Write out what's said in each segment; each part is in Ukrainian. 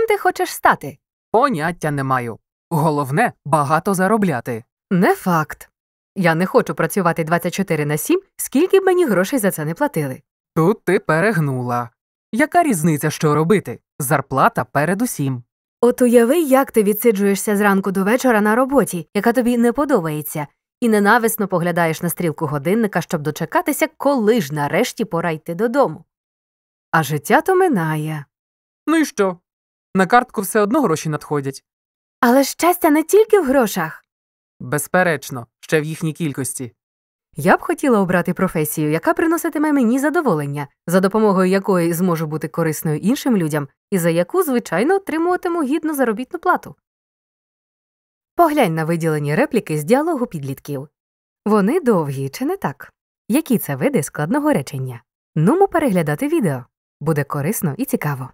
ти хочеш стати? Поняття не маю. Головне – багато заробляти. Не факт. Я не хочу працювати 24/7, скільки б мені грошей за це не платили. Тут ти перегнула. Яка різниця, що робити? Зарплата передусім. От уяви, як ти відсиджуєшся зранку до вечора на роботі, яка тобі не подобається, і ненависно поглядаєш на стрілку годинника, щоб дочекатися, коли ж нарешті пора йти додому. А життя то минає. Ну і що? На картку все одно гроші надходять. Але щастя не тільки в грошах. Безперечно, ще в їхній кількості. Я б хотіла обрати професію, яка приноситиме мені задоволення, за допомогою якої зможу бути корисною іншим людям і за яку, звичайно, отримуватиму гідну заробітну плату. Поглянь на виділені репліки з діалогу підлітків. Вони довгі, чи не так? Які це види складного речення? Нумо переглядати відео. Буде корисно і цікаво.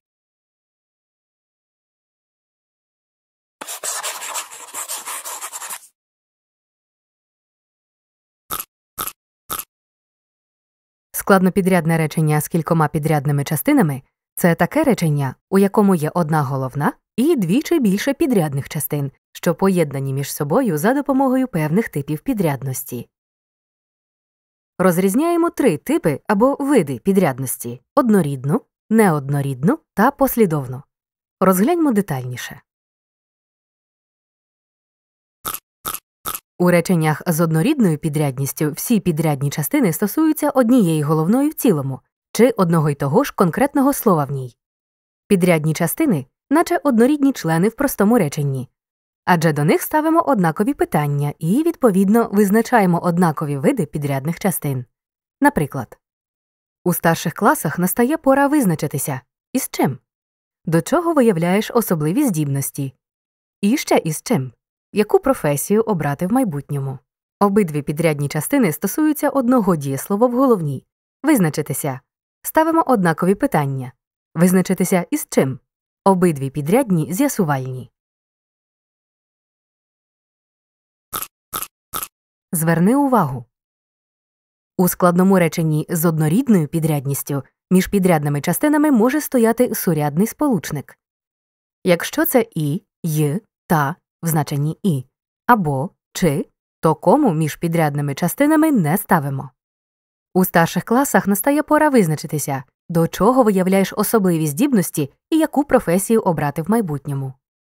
Складнопідрядне речення з кількома підрядними частинами – це таке речення, у якому є одна головна і дві чи більше підрядних частин, що поєднані між собою за допомогою певних типів підрядності. Розрізняємо три типи або види підрядності – однорідну, неоднорідну та послідовну. Розгляньмо детальніше. У реченнях з однорідною підрядністю всі підрядні частини стосуються однієї головної в цілому, чи одного й того ж конкретного слова в ній. Підрядні частини – наче однорідні члени в простому реченні, адже до них ставимо однакові питання і, відповідно, визначаємо однакові види підрядних частин. Наприклад, у старших класах настає пора визначитися – із чим? До чого виявляєш особливі здібності? І ще із чим? Яку професію обрати в майбутньому? Обидві підрядні частини стосуються одного дієслова в головній. Визначитися. Ставимо однакові питання. Визначитися із чим? Обидві підрядні з'ясувальні. Зверни увагу. У складному реченні з однорідною підрядністю між підрядними частинами може стояти сурядний сполучник. Якщо це і, й, та в значенні і, або чи, то кому між підрядними частинами не ставимо. У старших класах настає пора визначитися, до чого виявляєш особливі здібності і яку професію обрати в майбутньому.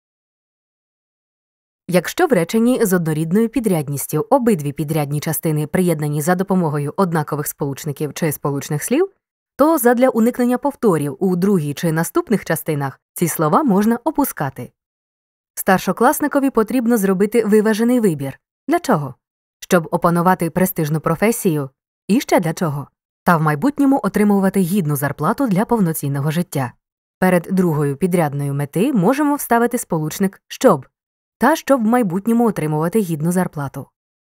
Якщо в реченні з однорідною підрядністю обидві підрядні частини приєднані за допомогою однакових сполучників чи сполучних слів, то задля уникнення повторів у другій чи наступних частинах ці слова можна опускати. Старшокласникові потрібно зробити виважений вибір. Для чого? Щоб опанувати престижну професію. І ще для чого? Та в майбутньому отримувати гідну зарплату для повноцінного життя. Перед другою підрядною мети можемо вставити сполучник «щоб» та щоб в майбутньому отримувати гідну зарплату.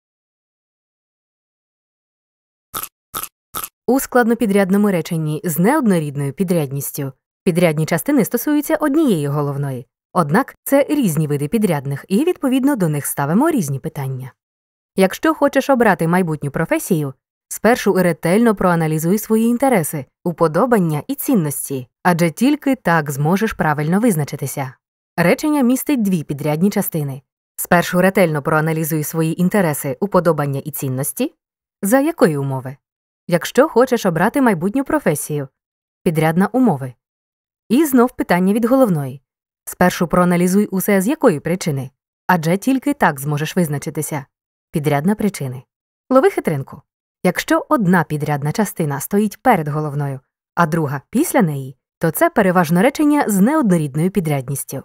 У складнопідрядному реченні з неоднорідною підрядністю підрядні частини стосуються однієї головної. Однак це різні види підрядних, і, відповідно, до них ставимо різні питання. Якщо хочеш обрати майбутню професію, спершу ретельно проаналізуй свої інтереси, уподобання і цінності, адже тільки так зможеш правильно визначитися. Речення містить дві підрядні частини. Спершу ретельно проаналізуй свої інтереси, уподобання і цінності. За якої умови? Якщо хочеш обрати майбутню професію. Підрядна умови. І знов питання від головної. Спершу проаналізуй усе з якої причини, адже тільки так зможеш визначитися. Підрядна причини. Лови хитринку. Якщо одна підрядна частина стоїть перед головною, а друга після неї, то це переважно речення з неоднорідною підрядністю.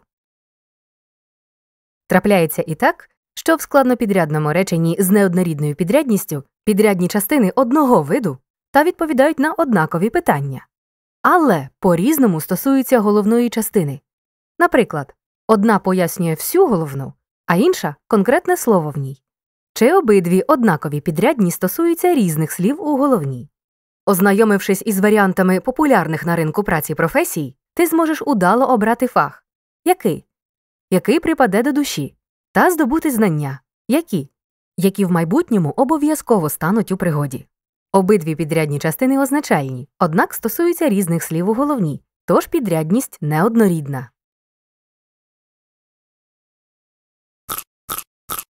Трапляється і так, що в складнопідрядному реченні з неоднорідною підрядністю підрядні частини одного виду та відповідають на однакові питання, але по-різному стосуються головної частини. Наприклад, одна пояснює всю головну, а інша – конкретне слово в ній. Чи обидві однакові підрядні стосуються різних слів у головній. Ознайомившись із варіантами популярних на ринку праці професій, ти зможеш удало обрати фах. Який припаде до душі, та здобути знання. Які в майбутньому обов'язково стануть у пригоді. Обидві підрядні частини означальні, однак стосуються різних слів у головній, тож підрядність неоднорідна.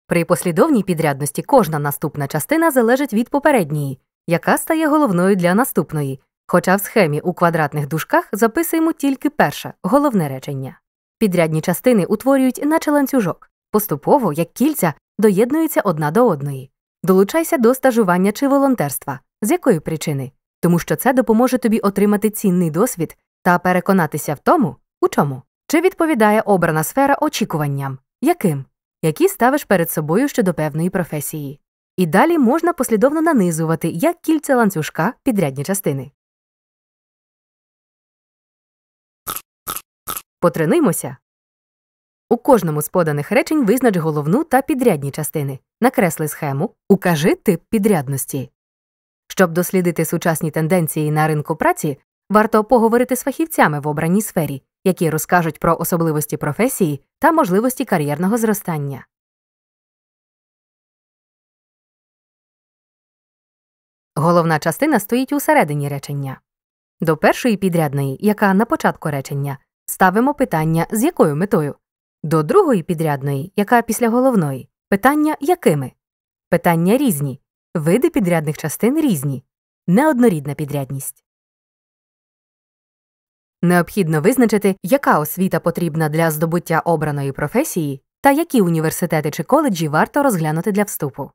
При послідовній підрядності кожна наступна частина залежить від попередньої, яка стає головною для наступної, хоча в схемі у квадратних дужках записуємо тільки перше, головне речення. Підрядні частини утворюють наче ланцюжок, поступово, як кільця, доєднуються одна до одної. Долучайся до стажування чи волонтерства. З якої причини? Тому що це допоможе тобі отримати цінний досвід та переконатися в тому, у чому. Чи відповідає обрана сфера очікуванням? Яким? Які ставиш перед собою щодо певної професії. І далі можна послідовно нанизувати, як кільця ланцюжка, підрядні частини. Потренуймося. У кожному з поданих речень визнач головну та підрядні частини. Накресли схему, укажи тип підрядності. Щоб дослідити сучасні тенденції на ринку праці, варто поговорити з фахівцями в обраній сфері, які розкажуть про особливості професії та можливості кар'єрного зростання. Головна частина стоїть у середині речення. До першої підрядної, яка на початку речення, ставимо питання «з якою метою?». До другої підрядної, яка після головної, питання «якими?». Питання різні. Види підрядних частин різні. Неоднорідна підрядність. Необхідно визначити, яка освіта потрібна для здобуття обраної професії та які університети чи коледжі варто розглянути для вступу.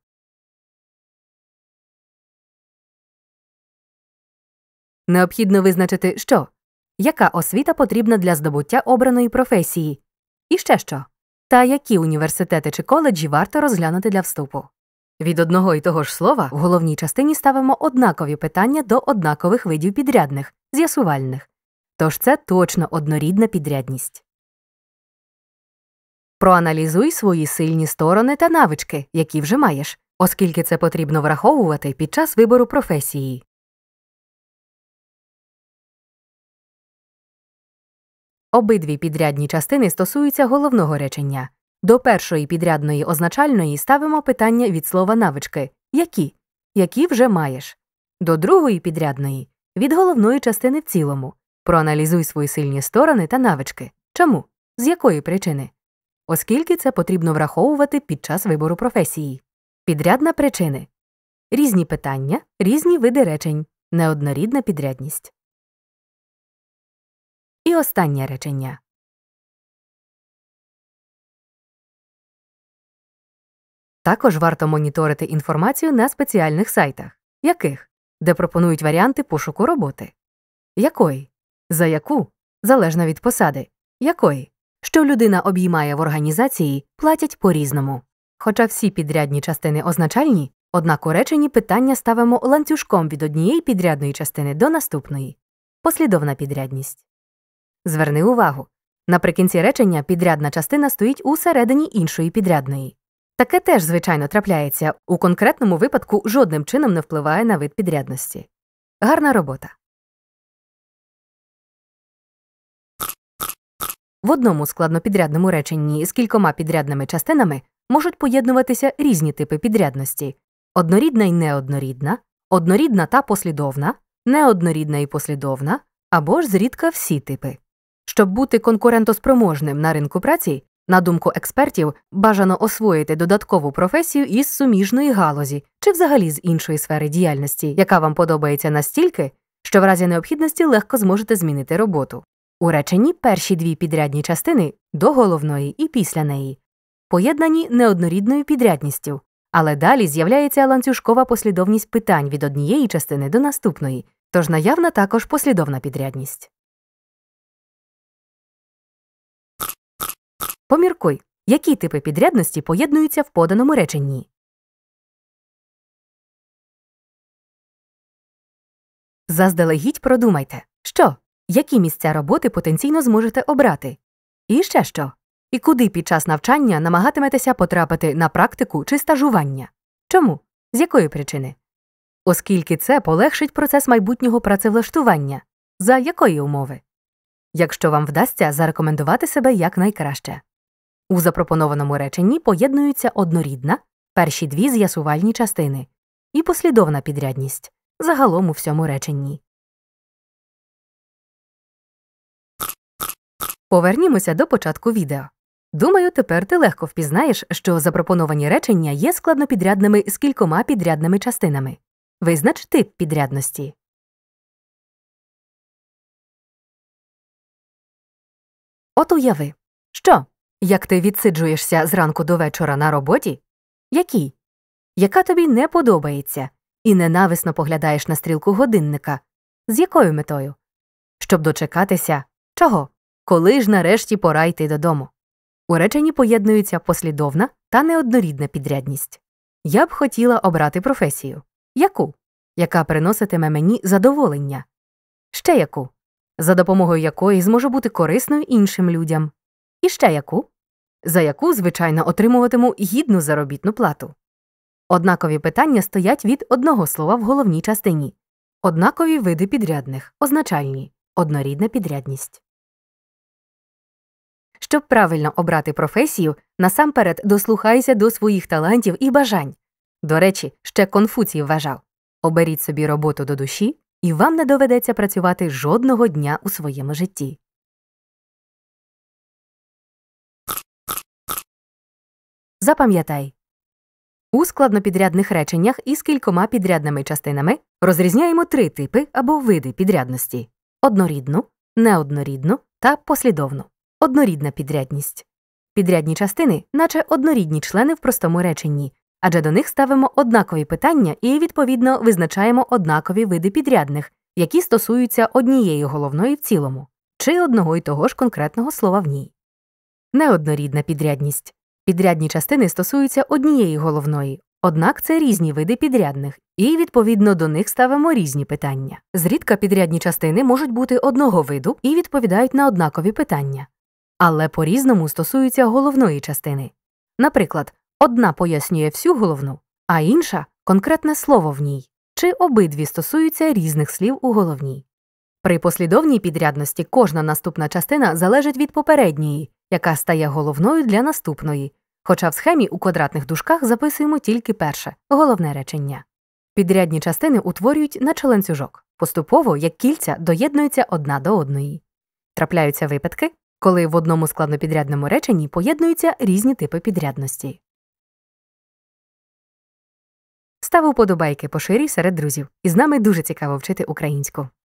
Необхідно визначити, що яка освіта потрібна для здобуття обраної професії, і ще що, та які університети чи коледжі варто розглянути для вступу. Від одного і того ж слова в головній частині ставимо однакові питання до однакових видів підрядних, з'ясувальних. Тож це точно однорідна підрядність. Проаналізуй свої сильні сторони та навички, які вже маєш, оскільки це потрібно враховувати під час вибору професії. Обидві підрядні частини стосуються головного речення. До першої підрядної означальної ставимо питання від слова «навички» – які? Які вже маєш. До другої підрядної – від головної частини в цілому. Проаналізуй свої сильні сторони та навички. Чому? З якої причини? Оскільки це потрібно враховувати під час вибору професії. Підрядна причини. Різні питання, різні види речень. Неоднорідна підрядність. І останнє речення. Також варто моніторити інформацію на спеціальних сайтах. Яких? Де пропонують варіанти пошуку роботи. Якої? За яку? Залежно від посади. Якої? Що людина обіймає в організації, платять по-різному. Хоча всі підрядні частини означальні, однак у реченні питання ставимо ланцюжком від однієї підрядної частини до наступної. Послідовна підрядність. Зверни увагу. Наприкінці речення підрядна частина стоїть у середині іншої підрядної. Таке теж, звичайно, трапляється. У конкретному випадку жодним чином не впливає на вид підрядності. Гарна робота. В одному складнопідрядному реченні з кількома підрядними частинами можуть поєднуватися різні типи підрядності – однорідна і неоднорідна, однорідна та послідовна, неоднорідна і послідовна, або ж зрідка всі типи. Щоб бути конкурентоспроможним на ринку праці, на думку експертів, бажано освоїти додаткову професію із суміжної галузі чи взагалі з іншої сфери діяльності, яка вам подобається настільки, що в разі необхідності легко зможете змінити роботу. У реченні перші дві підрядні частини до головної і після неї поєднані неоднорідною підрядністю, але далі з'являється ланцюжкова послідовність питань від однієї частини до наступної, тож наявна також послідовна підрядність. Поміркуй, які типи підрядності поєднуються в поданому реченні. Заздалегідь продумайте, що, які місця роботи потенційно зможете обрати, і ще що, і куди під час навчання намагатиметеся потрапити на практику чи стажування. Чому? З якої причини? Оскільки це полегшить процес майбутнього працевлаштування. За якої умови? Якщо вам вдасться зарекомендувати себе якнайкраще. У запропонованому реченні поєднуються однорідна, перші дві з'ясувальні частини, і послідовна підрядність, загалом у всьому реченні. Повернімося до початку відео. Думаю, тепер ти легко впізнаєш, що запропоновані речення є складнопідрядними з кількома підрядними частинами. Визнач тип підрядності. От уяви. Що? Як ти відсиджуєшся зранку до вечора на роботі? Які? Яка тобі не подобається? І ненависно поглядаєш на стрілку годинника. З якою метою? Щоб дочекатися чого? Коли ж нарешті пора йти додому? У реченні поєднуються послідовна та неоднорідна підрядність. Я б хотіла обрати професію. Яку? Яка приноситиме мені задоволення. Ще яку? За допомогою якої зможу бути корисною іншим людям. І ще яку? За яку, звичайно, отримуватиму гідну заробітну плату. Однакові питання стоять від одного слова в головній частині. Однакові види підрядних, означальні, однорідна підрядність. Щоб правильно обрати професію, насамперед дослухайся до своїх талантів і бажань. До речі, ще Конфуцій вважав: оберіть собі роботу до душі, і вам не доведеться працювати жодного дня у своєму житті. Запам'ятай. У складнопідрядних реченнях із кількома підрядними частинами розрізняємо три типи або види підрядності – однорідну, неоднорідну та послідовну. Однорідна підрядність. Підрядні частини – наче однорідні члени в простому реченні, адже до них ставимо однакові питання і, відповідно, визначаємо однакові види підрядних, які стосуються однієї головної в цілому, чи одного й того ж конкретного слова в ній. Неоднорідна підрядність. Підрядні частини стосуються однієї головної, однак це різні види підрядних, і, відповідно, до них ставимо різні питання. Зрідка підрядні частини можуть бути одного виду і відповідають на однакові питання, але по-різному стосуються головної частини. Наприклад, одна пояснює всю головну, а інша – конкретне слово в ній, чи обидві стосуються різних слів у головній. При послідовній підрядності кожна наступна частина залежить від попередньої, яка стає головною для наступної, хоча в схемі у квадратних дужках записуємо тільки перше – головне речення. Підрядні частини утворюють наче ланцюжок, поступово, як кільця, доєднуються одна до одної. Трапляються випадки, коли в одному складнопідрядному реченні поєднуються різні типи підрядності. Став уподобайки, поширюй серед друзів. І з нами дуже цікаво вчити українську.